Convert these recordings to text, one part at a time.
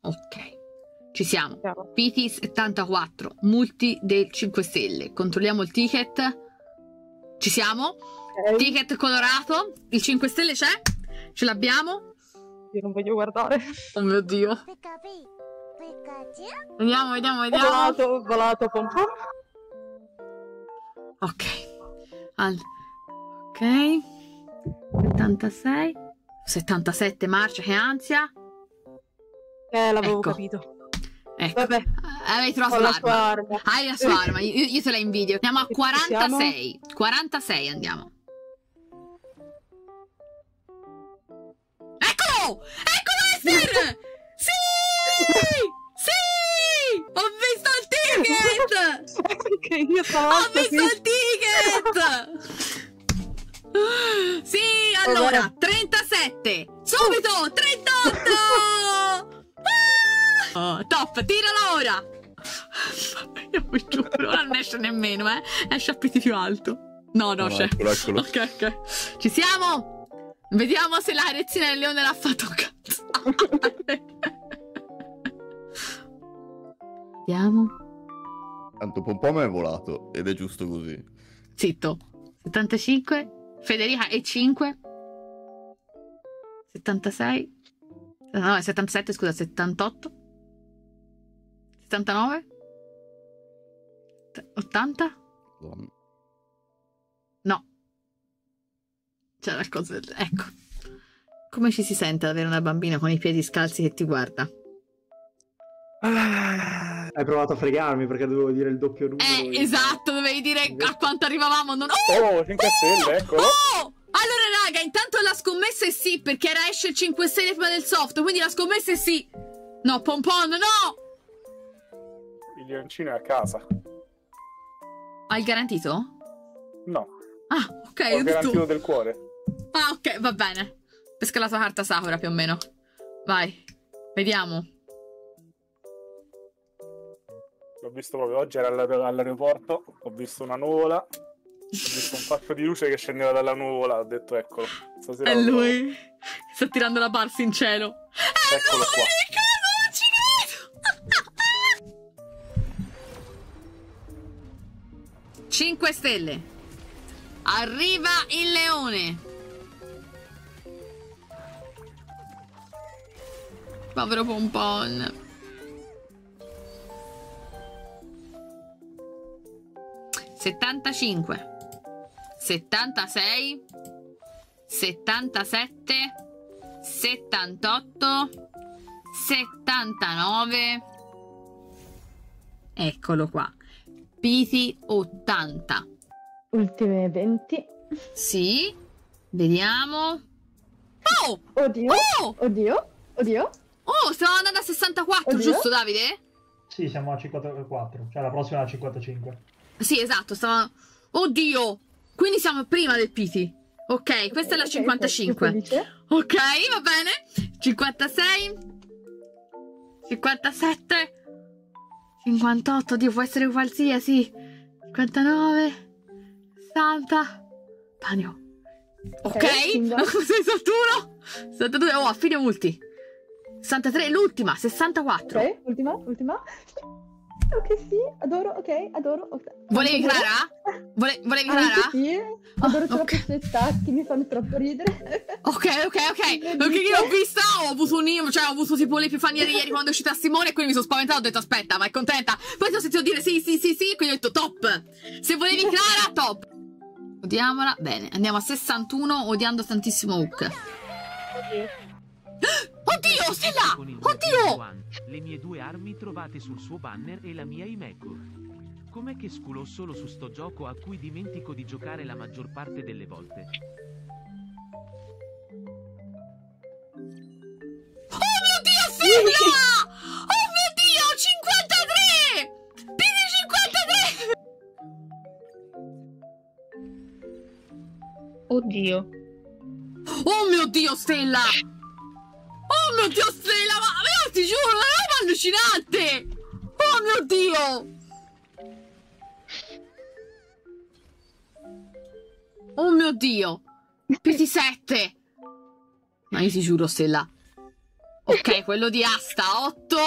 Ok. Ci siamo. Chiaro. PT 74, multi del 5 stelle. Controlliamo il ticket. Ci siamo. Ok. Ticket colorato. Il 5 stelle c'è? Ce l'abbiamo? Io non voglio guardare. Oh mio Dio. Vediamo, vediamo, vediamo. Volato, pom pom. Ok. Ok. 76. 77 marcia, che ansia. L'avevo Ecco. capito. Ecco. Vabbè. Avevi trovato Ho la l'arma. sua arma. Hai la sua arma. Io te la invidio. Andiamo a E ci siamo? 46. 46 andiamo. Eccolo! Eccolo Esther! Sì! Sì! Ho visto il ticket! Perché io Ho stavolta visto il ticket! Sì, allora, 37! Subito! 38! Ah! Oh, top, tirala ora! Io vi giuro, non esce nemmeno, esce a piedi più alto. No, no, c'è. Eccolo, eccolo. Ok, ok. Ci siamo? Vediamo se la rezzina del leone l'ha fatto cazzare. Vediamo. Tanto Pompom è volato ed è giusto così. Zitto. 75. Federica e 5. 76. No, 77, scusa, 78. 79. 80. Madonna. No. C'era il coso. Ecco. Come ci si sente ad avere una bambina con i piedi scalzi che ti guarda? Hai provato a fregarmi perché dovevo dire il doppio numero. Esatto, dovevi dire a quanto arrivavamo. Non... Oh, 5 stelle, eccolo. Oh! Allora, raga, intanto la scommessa è sì, perché era esce il 5 stelle prima del soft, quindi la scommessa è sì. No, Pompon, no! Il leoncino è a casa. Hai garantito? No, Ah, ok, ho ho garantito detto... del cuore. Ah, ok, va bene. Pesca la tua carta Sakura, più o meno. Vai, vediamo. L'ho visto proprio oggi, era all'aeroporto, ho visto una nuvola, ho visto un fascio di luce che scendeva dalla nuvola, ho detto eccolo, stasera È lo trovo. lui. Sta tirando la barsa in cielo. È Eccolo lui, qua. Riccardo, non ci credo. 5 stelle. Arriva il leone. Povero Pompon. 75, 76, 77, 78, 79. Eccolo qua. Piti 80. Ultime 20. Sì. Vediamo. Oh! Oddio. Oh! Oddio. Oddio. Oh, stiamo andando a 64, Oddio. giusto, Davide? Sì, siamo a 54. Cioè la prossima è a 55. Sì, esatto, stava... Oddio! Quindi siamo prima del Piti. Ok, questa è la Ok, 55. felice. Ok, va bene. 56. 57. 58, oddio, può essere qualsiasi. 59. 60. Panio. Ok, Single. 61. 62. Oh, a fine multi. 63, l'ultima. 64. Ok, ultima. Ok, sì, adoro, ok, adoro. Okay. Volevi Adoro. Clara? Volevi Anche Clara? sì, adoro Oh, troppo ok. i suoi stacchi, mi fanno troppo ridere. Ok. Perché io l'ho vista, ho avuto ho avuto tipo l'epifania di ieri quando è uscita Simone, e quindi mi sono spaventata, ho detto aspetta, ma è contenta? Poi ti ho sentito dire sì, quindi ho detto top. Se volevi Clara, top. Odiamola. Bene, andiamo a 61, odiando tantissimo Hook. Oddio, Stella! Con il Oddio! One, le mie due armi trovate sul suo banner e la mia Imeco. Com'è che sculo solo su sto gioco a cui dimentico di giocare la maggior parte delle volte? Oh mio Dio, Stella! Oh mio Dio, 53! Pini 53! Oddio. Oh mio Dio, Stella! Oh mio Dio, Stella, ma ti giuro, è una roba allucinante! Oh mio Dio! Oh mio Dio! PT7! Ma io ti giuro, Stella. Ok, quello di Asta 8.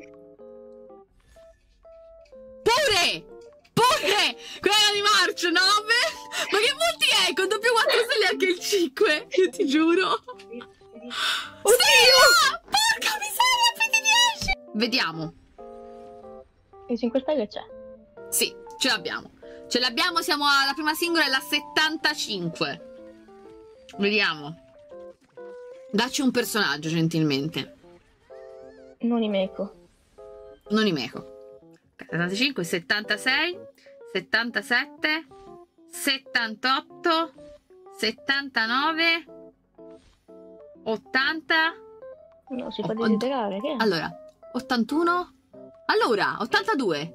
Pure! Quello di March 9. Ma che molti è? Con doppio 4 stelle anche il 5. Io ti giuro. Oddio! Porca miseria, più di 10. Vediamo. Il 5 stelle c'è. Sì, ce l'abbiamo. Ce l'abbiamo, siamo alla prima singola, è la 75. Vediamo. Dacci un personaggio, gentilmente. Non Imeco. Non Imeco. 75, 76, 77, 78, 79, 80. No, si fa desiderare, che è? Allora, 81. Allora, 82.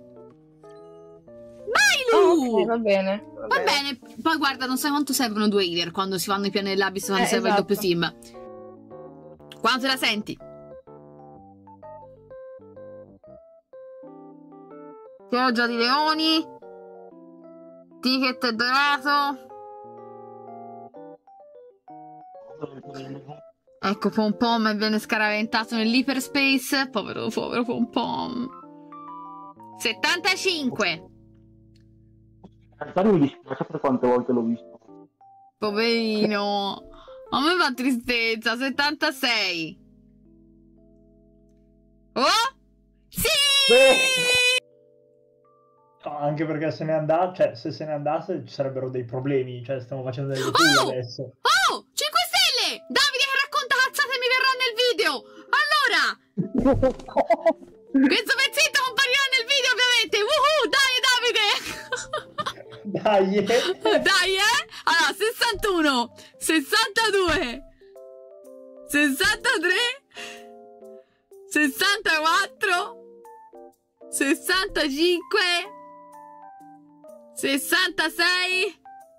Mailu! Ok, va bene. Va bene, poi guarda, non sai quanto servono 2 healer quando si fanno i piani dell'abyss, quando serve il doppio team. Quando te la senti? Pioggia di leoni. Ticket dorato. Ecco Pom Pom e viene scaraventato nell'hyperspace. Povero Pom Pom. 75. Mi dispiace per quante volte l'ho visto. Poverino. A me fa tristezza. 76. Oh? Sì! No, anche perché se ne andasse, cioè se se ne andasse ci sarebbero dei problemi, cioè stiamo facendo delle culle adesso. Oh! 5 stelle! Davide che racconta cazzate mi verrà nel video! Allora! Questo pezzetto comparirà nel video ovviamente! Dai Davide! Dai, Allora, 61, 62, 63, 64, 65, 66,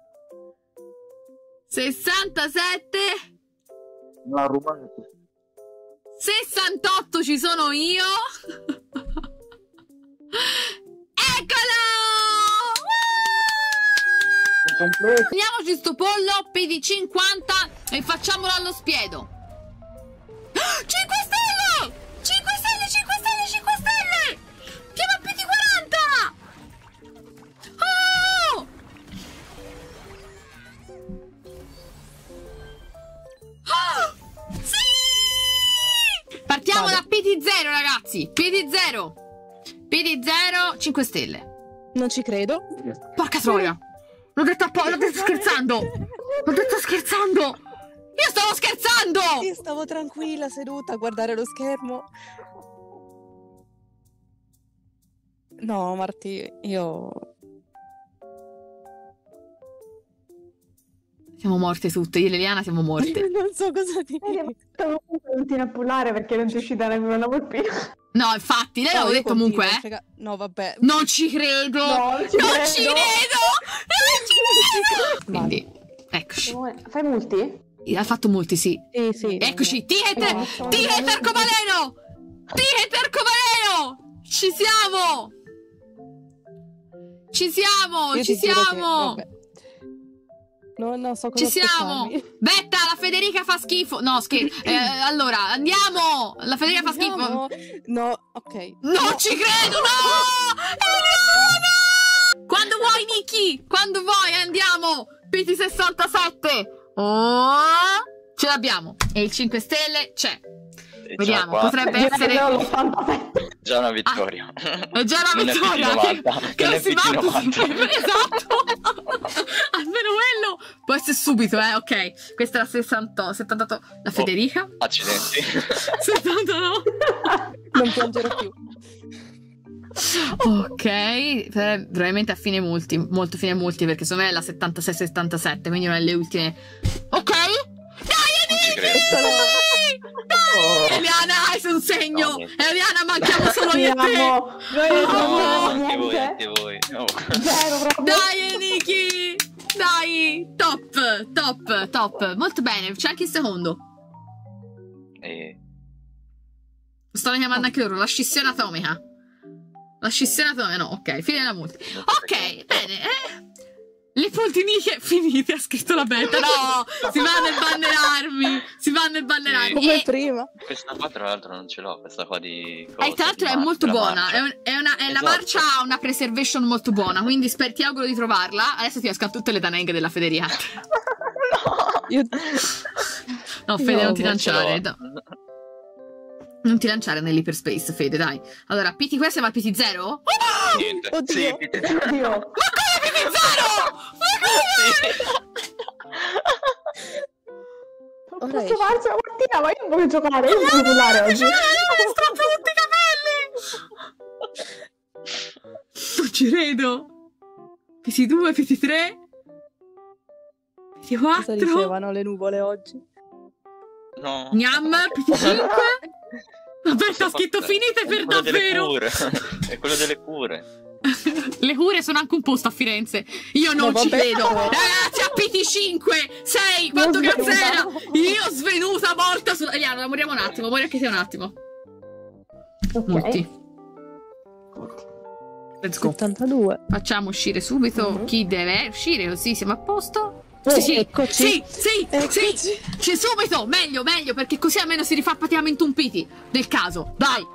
67, La Roma 68 ci sono io. Eccolo! Prendiamoci sto pollo PD50 e facciamolo allo spiedo. 5 stelle! 5 stelle, 5 stelle, 5 stelle! Chiama PD40! Oh! Oh! Sì! Partiamo da PD0, ragazzi. PD0. PD0, 5 stelle. Non ci credo. Porca troia. L'ho detto scherzando. L'ho detto scherzando. Io stavo scherzando. Io stavo tranquilla seduta a guardare lo schermo. No, Marti, io... Siamo morte tutte, io e Liliana siamo morte. Non so cosa dire. Continua a pullare perché non ti è uscita nemmeno una volpina. No, infatti, lei l'avevo detto comunque, No, vabbè. Non ci credo. No, non ci credo. Quindi, eccoci. Fai multi? Ha fatto molti, sì. Sì. Eccoci, Tihet arcobaleno! Tihet arcobaleno! Ci siamo! Ci siamo! Io Ci ti giuro che- siamo! vabbè. Non so cosa Ci siamo! aspettarmi. Betta, la Federica fa schifo! No, allora, andiamo! La Federica fa schifo! No, ok. Non ci credo, no! Eliana! Quando vuoi, Niki! Quando vuoi, andiamo! PT67! Oh! Ce l'abbiamo! E il 5 stelle c'è. Vediamo, potrebbe essere... Già una vittoria. È già una vittoria! Che non si va. Esatto! Almeno quello può essere subito, ok. Questa è la 78. La Federica? Accidenti. 79. Non piangerò più. Ok, probabilmente a fine multi, molto fine multi, perché secondo me è la 76-77, quindi una delle ultime. Ok? Dai, Enrico! Dai, Eliana, hai un segno! No, Eliana, manchiamo solo io e te! Anche voi. Oh. Dai, Eniki! Dai! Top! Molto bene, c'è anche il secondo. Sto chiamando anche loro, la scissione atomica. La scissione atomica, no, ok, fine della multi. Ok, bene. Liliana Le poltiniche finite, ha scritto la Betta. No, si va nel banner armi. Si va nel banner armi. Come prima. Questa qua tra l'altro non ce l'ho, questa qua di... E tra l'altro è molto buona. La Esatto. marcia ha una preservation molto buona. Quindi ti auguro di trovarla. Adesso ti escano tutte le daneghe della Federica. Io... No, Fede, No, non ti non lanciare. No. Non ti lanciare nell'hyperspace, Fede, dai. Allora, PT questo va al PT0? Oh, no! Niente. Oddio. Sì, Oddio. Ma come PT0? Non Ora posso esce. farci la mattina, ma io non voglio giocare, io non voglio giocare oggi. Mi strappo tutti i capelli! Non ci credo. PT2, PT3, Cosa PT4, dicevano le nuvole oggi? No. Gnam, PT5. Vabbè, sta scritto finite per Quello delle davvero. cure. È quello delle cure. Le cure sono anche un posto a Firenze. Io non No, ci vabbè. vedo. Ragazzi, a PT5, 6, quanto Io cazzo era? svenuta. Io svenuta, morta sulla... Eliana, moriamo un attimo, muori anche te un attimo. Ok. Molti. Let's go. 72. Facciamo uscire subito chi deve uscire, così siamo a posto. Sì, sì, eccoci. sì, sì, Eccoci. sì. C'è subito, meglio, meglio, perché così almeno si rifà praticamente un piti del caso. Dai.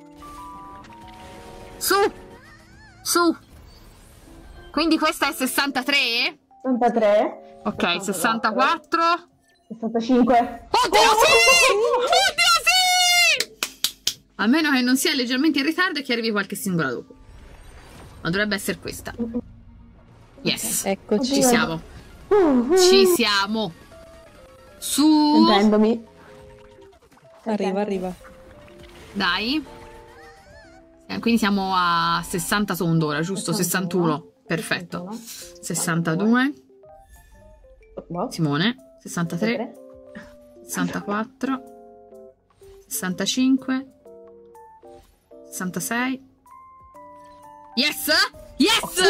Su. Su. Quindi questa è 63? 63. Ok, 64. 65. Oddio sì! Oddio sì! Almeno che non sia leggermente in ritardo e che arrivi qualche singola dopo. Ma dovrebbe essere questa. Yes. Eccoci. Ci siamo. Ci siamo. Su. Sentendomi. Arriva, arriva. Dai. Quindi siamo a 60 secondi ora, giusto? 61. Perfetto. 62. Simone. 63. 64. 65. 66. Yes! Yes!